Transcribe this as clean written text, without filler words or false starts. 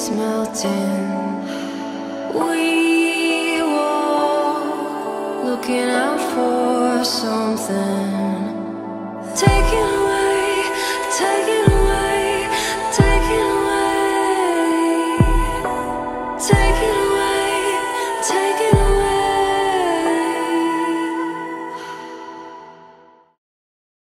is melting. We were looking out for something.